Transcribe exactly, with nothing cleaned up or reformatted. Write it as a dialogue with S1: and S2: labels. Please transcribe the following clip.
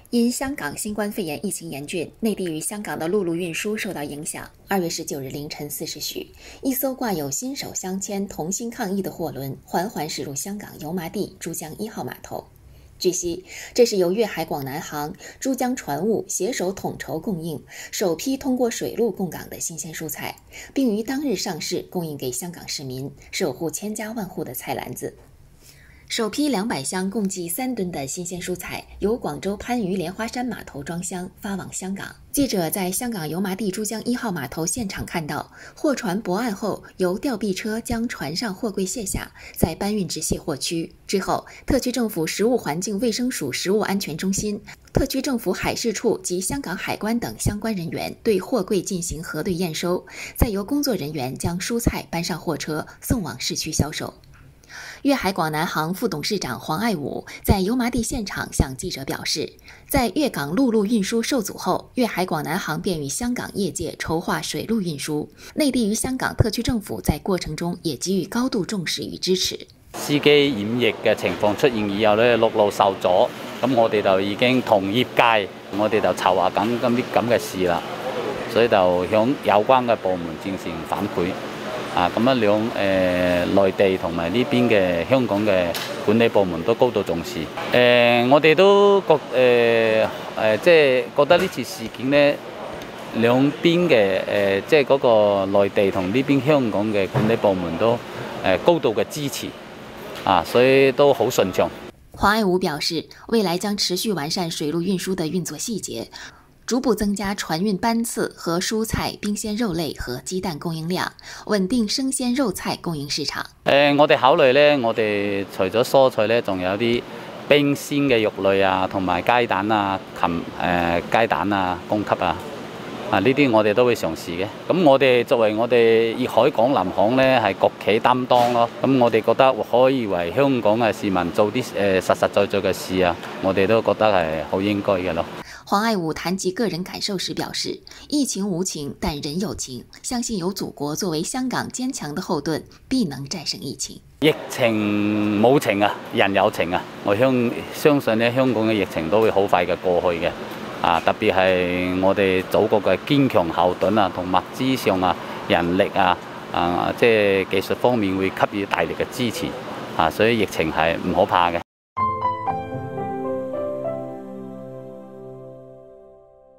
S1: 因香港新冠肺炎疫情严峻，内地与香港的陆路运输受到影响。二月十九日凌晨四时许，一艘挂有新手相牵、同心抗疫的货轮缓缓驶入香港油麻地珠江一号码头。据悉，这是由粤海广南行、珠江船务携手统筹供应，首批通过水路供港的新鲜蔬菜，并于当日上市供应给香港市民，守护千家万户的菜篮子。首批两百箱共计三吨的新鲜蔬菜由广州番禺莲花山码头装箱发往香港。记者在香港油麻地珠江一号码头现场看到，货船泊岸后，由吊臂车将船上货柜卸下，再搬运至卸货区。之后，特区政府食物环境卫生署食物安全中心、特区政府海事处及香港海关等相关人员对货柜进行核对验收，再由工作人员将蔬菜搬上货车送往市区销售。粤海广南行副董事长黄爱武在油麻地现场向记者表示，在粤港陆路运输受阻后，粤海广南行便与香港业界筹划水路運輸，內地與香港特區政府在過程中也給予高度重視與支持。
S2: 司機染疫嘅情況出現以後咧，陸路受阻，咁我哋就已經同業界，我哋就籌劃緊咁啲咁嘅事啦，所以就向有關嘅部門進行反饋。啊，咁樣兩誒內地同埋呢邊嘅香港嘅管理部門都高度重視。誒、呃，我哋都覺誒誒、呃呃，即係覺得呢次事件咧，兩邊嘅誒，即係嗰個內地同呢邊香港嘅管理部門都誒、呃、高度嘅支持，啊，所以都好順暢。
S1: 黃愛武表示，未來將持續完善水路運輸的運作細節。逐步增加船運班次和蔬菜、冰鮮肉類和雞蛋供應量，穩定生鮮肉菜供應市場。
S2: 誒、呃，我哋考慮咧，我哋除咗蔬菜咧，仲有啲冰鮮嘅肉類啊，同埋雞蛋啊、禽誒、呃、雞蛋啊供給啊，啊呢啲我哋都會嘗試嘅。咁我哋作為我哋粵海廣南行咧，係國企擔當咯。咁我哋覺得可以為香港嘅市民做啲誒、呃、實實在在嘅事啊，我哋都覺得係好應該嘅咯。
S1: 黃愛武談及個人感受時表示，疫情無情，但人有情，相信有祖國作為香港堅強的後盾，必能戰勝疫情。
S2: 疫情冇情啊，人有情啊！我相相信咧，香港嘅疫情都會好快嘅過去嘅。啊，特別係我哋祖國嘅堅強後盾啊，同物資上啊、人力啊、啊即係技術方面會給予大力嘅支持。啊，所以疫情係唔可怕嘅。